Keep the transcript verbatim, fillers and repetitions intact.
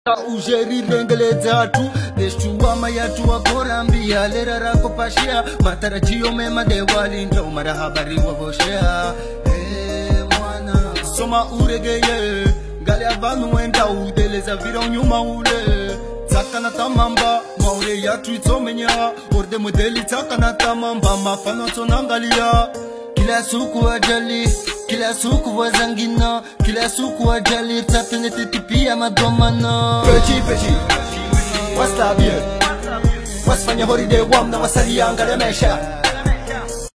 ujeri rengele zatu deshtuwa mayatu wa korambia lera rako pashia matarajio mema dewali ndo mara habari waboshea eh mwana soma uregeye ngale abantu wenda udeleza vira nyuma ule takana tamamba maure yatu itomenya orde modeli takana tamamba mafano tonangalia kila suku ajali kila suku wazangina kila suku ajali tatene tetipia madomana pechi pechi wastabie wasfanya holiday wamna wasali angale mesha